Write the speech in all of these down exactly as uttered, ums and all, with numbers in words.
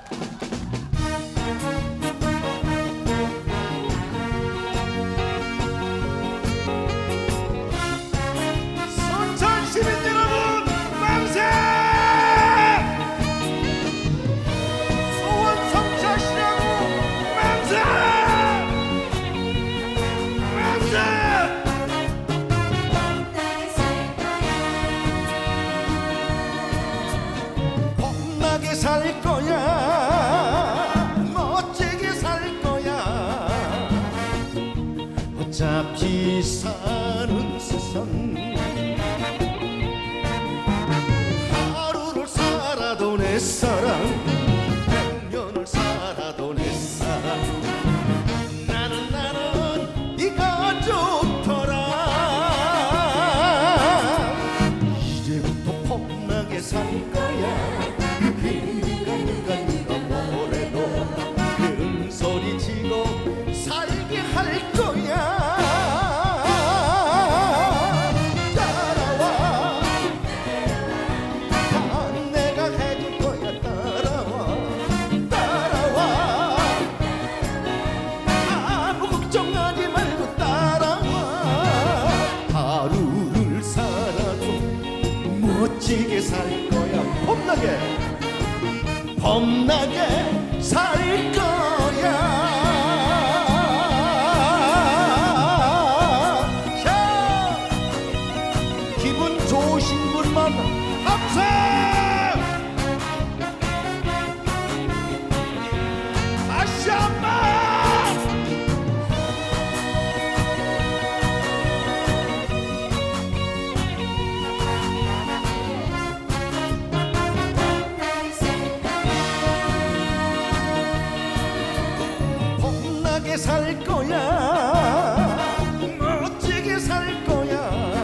살 거야, 멋지게 살 거야. 어차피 사는 세상 하루를 살아도 내 사랑, 백 년을 살아도 내 사랑. 나는 나는 네가 좋더라. 이제부터 폼나게 살 거야. 소리치고 살게 할 거야. 따라와, 다 내가 해줄 거야. 따라와, 따라와, 아무 걱정하지 말고 따라와. 하루를 살아도 멋지게 살 거야. 폼나게, 폼나게 살 거야. 좋으신 분만 합성! 다시 한번! 폼나게 살 거야. 멋지게 살 거야.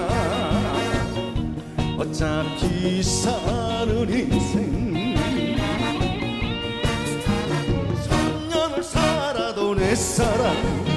어차피 사는 인생 삼 년을 살아도 내 사랑